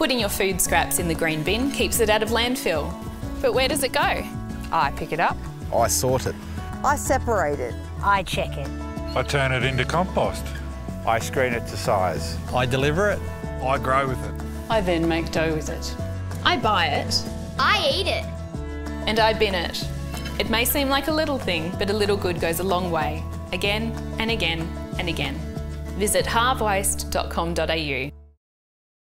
Putting your food scraps in the green bin keeps it out of landfill. But where does it go? I pick it up. I sort it. I separate it. I check it. I turn it into compost. I screen it to size. I deliver it. I grow with it. I then make dough with it. I buy it. I eat it. And I bin it. It may seem like a little thing, but a little good goes a long way. Again and again and again. Visit halvewaste.com.au.